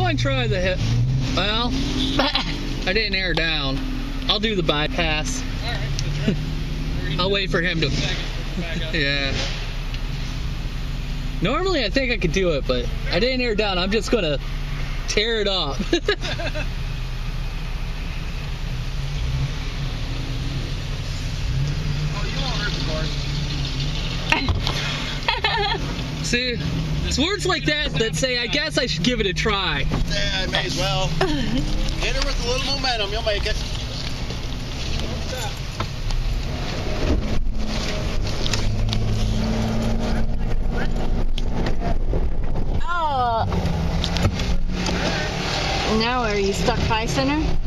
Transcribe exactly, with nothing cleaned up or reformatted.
I try the hip. Well, I didn't air down. I'll do the bypass. Alright, I'll wait for him to. Yeah. Normally I think I could do it, but I didn't air down. I'm just gonna tear it off. See, it's words like that that say, I guess I should give it a try. Yeah, I may as well. Hit her with a little momentum, you'll make it. Oh. Now are you stuck high center?